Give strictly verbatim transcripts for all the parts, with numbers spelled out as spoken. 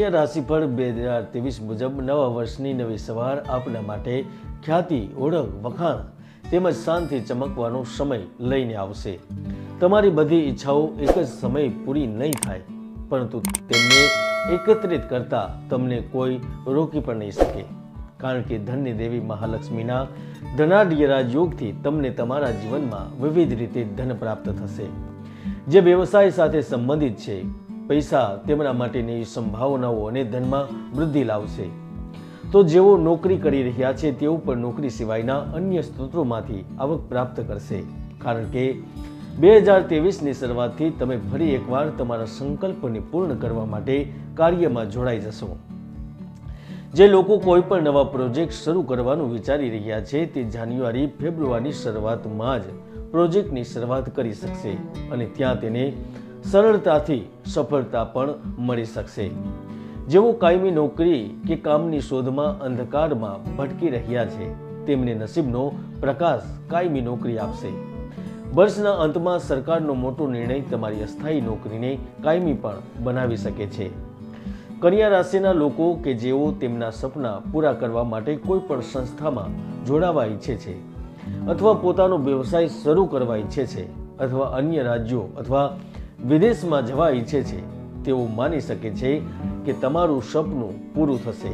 કન્યા રાશિફળ બે હજાર ત્રેવીસ મુજબ નવા વર્ષની નવી સવાર આપના માટે ખ્યાતિ, ઓળખ, વખાણ તેમજ શાંતિ ચમકવાનો સમય લઈને આવશે. તમારી બધી ઈચ્છાઓ એક જ સમયે પૂરી નહીં થાય, પરંતુ તેમને એકત્રિત કરતા તમને કોઈ રોકી પણ નહીં શકે. કારણ કે ધનની દેવી મહાલક્ષ્મીના ધનાઢ્યરાજ યોગથી તમને તમારા જીવનમાં વિવિધ રીતે ધન પ્રાપ્ત થશે. જે વ્યવસાય સાથે સંબંધિત છે, પૈસા તેમના માટેની સંભાવનાઓ અને ધનમાં વૃદ્ધિ લાવશે. તો જેઓ નોકરી કરી રહ્યા છે તેઓ પણ નોકરી સિવાયના અન્ય સ્ત્રોતોમાંથી આવક પ્રાપ્ત કરશે. કારણ કે બે હજાર ત્રેવીસની શરૂઆતથી તમે ફરી એકવાર તમારા સંકલ્પને પૂર્ણ કરવા માટે કાર્યમાં જોડાઈ જશો. જે લોકો કોઈ પણ નવા પ્રોજેક્ટ શરૂ કરવાનું વિચારી રહ્યા છે તે જાન્યુઆરી ફેબ્રુઆરીની શરૂઆતમાં જ પ્રોજેક્ટની શરૂઆત કરી શકશે અને ત્યાં તેને સરળતાથી સફળતા પણ મળી શકશે. જેઓ કાયમી નોકરી કે કામની શોધમાં અંધકારમાં ભટકી રહ્યા છે તેમને નસીબનો પ્રકાશ કાયમી નોકરી આપશે. વર્ષના અંતમાં સરકારનો મોટો નિર્ણય તમારી અસ્થાયી નોકરીને કાયમી પણ બનાવી શકે છે. કન્યા રાશિના લોકો કે જેઓ તેમના સપના પૂરા કરવા માટે કોઈ પણ સંસ્થામાં જોડાવા ઈચ્છે છે અથવા પોતાનો વ્યવસાય શરૂ કરવા ઈચ્છે છે અથવા અન્ય રાજ્યો અથવા વિદેશમાં જવા ઈચ્છે છે તેઓ માની શકે છે કે તમારું સપનું પૂરું થશે.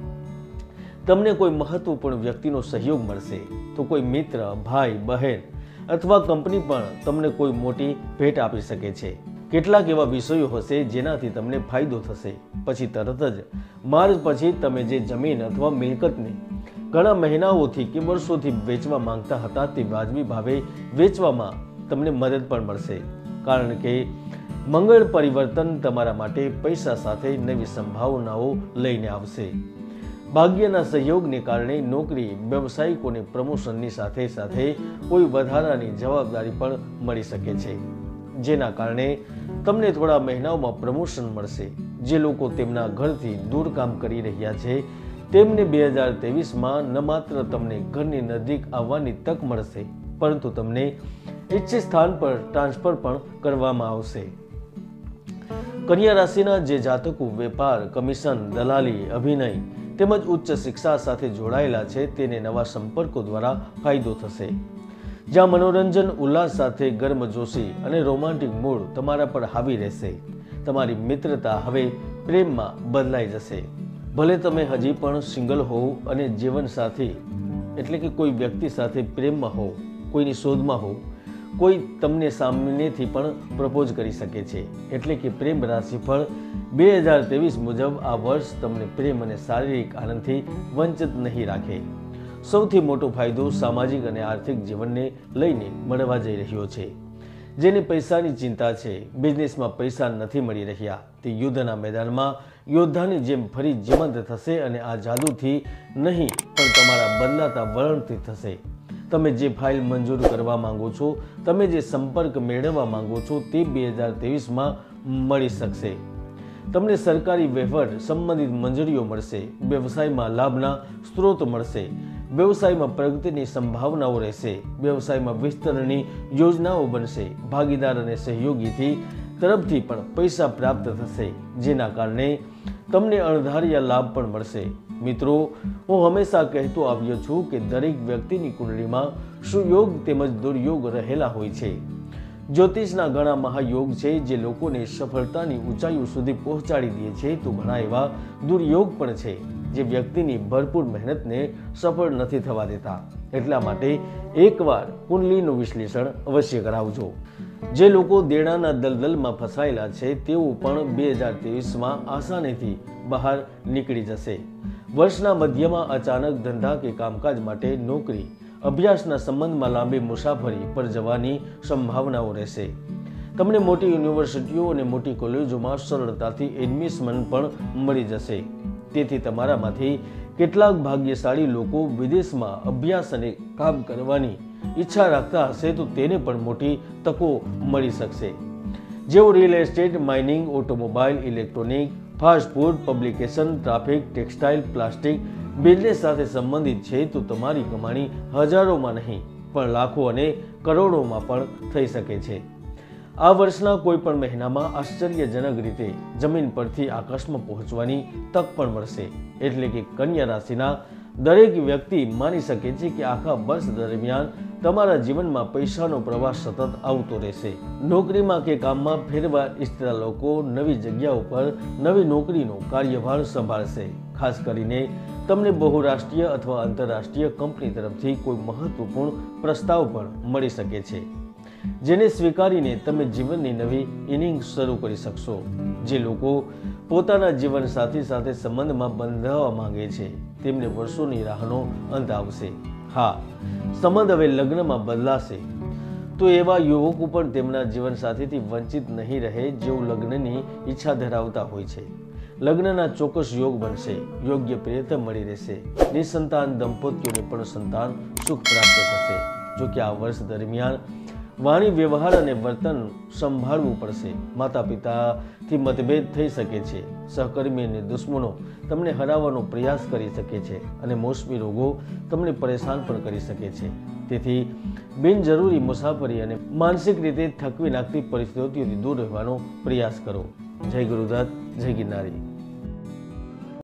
તમને કોઈ મહત્વપૂર્ણ વ્યક્તિનો સહયોગ મળશે, તો કોઈ મિત્ર, ભાઈ, બહેન અથવા કંપની પણ તમને કોઈ મોટી ભેટ આપી શકે છે. કેટલાક એવા વિષયો હશે જેનાથી તમને ફાયદો થશે. પછી તરત જ માર્ચ પછી તમે જે જમીન અથવા મિલકતને ઘણા મહિનાઓથી કે વર્ષોથી વેચવા માંગતા હતા તે વાજબી ભાવે વેચવામાં તમને મદદ પણ મળશે. કારણ કે મંગળ પરિવર્તન તમારા માટે પૈસા સાથે નવી સંભાવનાઓ લઈને આવશે. ભાગ્યના સહયોગને કારણે નોકરી વ્યવસાયિકોને પ્રમોશનની સાથે સાથે કોઈ વધારાની જવાબદારી પણ મળી શકે છે, જેના કારણે તમને થોડા મહિનાઓમાં પ્રમોશન મળશે. જે લોકો તેમના ઘરથી દૂર કામ કરી રહ્યા છે તેમને બે હજાર ત્રેવીસમાં ન માત્ર તમને ઘરની નજીક આવવાની તક મળશે, પરંતુ તમને ઈચ્છિત સ્થાન પર ટ્રાન્સફર પણ કરવામાં આવશે. કન્યા રાશિના જે જાતકો વેપાર, કમિશન, દલાલી, અભિનય તેમજ ઉચ્ચ શિક્ષા સાથે જોડાયેલા છે તેને નવા સંપર્કો દ્વારા ફાયદો થશે. જ્યાં મનોરંજન, ઉલ્લાસ સાથે ગર્મજોશી અને રોમાન્ટિક મૂડ તમારા પર હાવી રહેશે. તમારી મિત્રતા હવે પ્રેમમાં બદલાઈ જશે. ભલે તમે હજી પણ સિંગલ હોવ અને જીવનસાથી એટલે કે કોઈ વ્યક્તિ સાથે પ્રેમમાં હોવ, કોઈની શોધમાં હોવ, કોઈ તમને સામેથી પણ પ્રપોઝ કરી શકે છે. એટલે કે પ્રેમ રાશિફળ બે હજાર ત્રેવીસ મુજબ આ વર્ષ તમને પ્રેમ અને શારીરિક આનંદથી વંચિત નહીં રાખે. સૌથી મોટો ફાયદો સામાજિક અને આર્થિક જીવનને લઈને મળવા જઈ રહ્યો છે. જેને પૈસાની ચિંતા છે, બિઝનેસમાં પૈસા નથી મળી રહ્યા, તે યુદ્ધના મેદાનમાં યોદ્ધાની જેમ ફરી જીવંત થશે અને આ જાદુથી નહીં પણ તમારા બદલાતા વલણથી થશે. તમે જે ફાઇલ મંજૂર કરવા માંગો છો, તમે જે સંપર્ક મેળવવા માંગો છો તે બે હજાર ત્રેવીસમાં મળી શકશે. તમને સરકારી વહીવટ સંબંધિત મંજૂરીઓ મળશે. વ્યવસાયમાં લાભના સ્ત્રોત મળશે. વ્યવસાયમાં પ્રગતિની સંભાવનાઓ રહેશે. વ્યવસાયમાં વિસ્તરણની યોજનાઓ બનશે. ભાગીદાર અને સહયોગીથી તરફથી પણ પૈસા પ્રાપ્ત થશે, જેના કારણે તમને અણધાર્યા લાભ પણ મળશે. મિત્રો, હું હંમેશા કહેતો આવ્યો છું કે દરેક વ્યક્તિની કુંડળીમાં સુયોગ તેમજ દુર્યોગ રહેલા હોય છે. જ્યોતિષના ઘણા મહાયોગ છે જે લોકોને સફળતાની ઊંચાઈઓ સુધી પહોંચાડી દે છે, તો ઘણા એવા દુર્યોગ પણ છે જે વ્યક્તિની ભરપૂર મહેનતને સફળ નથી થવા દેતા. એટલા માટે એકવાર કુંડલીનું વિશ્લેષણ અવશ્ય કરાવજો. જે લોકો દેણાના દલદલમાં ફસાયેલા છે તેઓ પણ બે હજાર ત્રેવીસમાં આસાનીથી બહાર નીકળી જશે. વર્ષના મધ્યમાં અચાનક ધંધા કે કામકાજ માટે નોકરી, અભ્યાસના સંબંધમાં લાંબી મુસાફરી પર જવાની સંભાવનાઓ રહેશે. તમને મોટી યુનિવર્સિટીઓ અને મોટી કોલેજોમાં સરળતાથી એડમિશન પણ મળી જશે. તેથી તમારામાંથી કેટલાક ભાગ્યશાળી લોકો વિદેશમાં અભ્યાસ અને કામ કરવાની ઈચ્છા રાખતા હશે તો તેને પણ મોટી તકો મળી શકશે. જેઓ real estate, mining, automobile, electronic, fast food, publication, traffic, textile, plastic business સાથે સંબંધિત છે તો તમારી કમાણી હજારોમાં નહીં પણ લાખો અને કરોડોમાં પણ થઈ શકે છે. આ વર્ષના કોઈ પણ મહિનામાં આશ્ચર્યજનક રીતે જમીન પરથી આકાશમાં પહોંચવાની તક પણ મળશે. એટલે કે કન્યા રાશિના દરેક વ્યક્તિ માની શકે છે કે આખા વર્ષ દરમિયાન તમારા જીવનમાં પૈસાનો પ્રવાહ સતત આવતો રહેશે. નોકરીમાં કે કામમાં ફેરવા ઈચ્છતા લોકો નવી જગ્યાઓ પર નવી નોકરીનો કાર્યભાર સંભાળશે. ખાસ કરીને તમને બહુરાષ્ટ્રીય અથવા આંતરરાષ્ટ્રીય કંપની તરફથી કોઈ મહત્વપૂર્ણ પ્રસ્તાવ પણ મળી શકે છે, જેને સ્વીકારીને તમે જીવનની નવી ઇનિંગ શરૂ કરી શકશો. જે લોકો પોતાના જીવન સાથી સાથે સંબંધમાં બંધાવવા માંગે છે તેમને વર્ષોની રાહનો અંત આવશે. હા, સંબંધ હવે લગ્નમાં બદલાશે તો એવા યુવકો પણ તેમના જીવન સાથીથી વંચિત નહીં રહે જેઓ લગ્નની ઈચ્છા ધરાવતા હોય છે. લગ્નના ચોક્કસ યોગ બનશે. યોગ્ય પ્રિયતા મળી રહેશે. નિસંતાન દંપતીઓને પણ સંતાન સુખ પ્રાપ્ત થશે. જો કે આ વર્ષ દરમિયાન વાણી, વ્યવહાર અને વર્તન સંભાળવું પડશે. માતા પિતાથી મતભેદ થઈ શકે છે. સહકર્મી અને દુશ્મનો તમને હરાવવાનો પ્રયાસ કરી શકે છે અને મોસમી રોગો તમને પરેશાન પણ કરી શકે છે. તેથી બિનજરૂરી મુસાફરી અને માનસિક રીતે થકવી નાખતી પરિસ્થિતિઓથી દૂર રહેવાનો પ્રયાસ કરો. જય ગુરુદત્ત, જય ગિરનારી.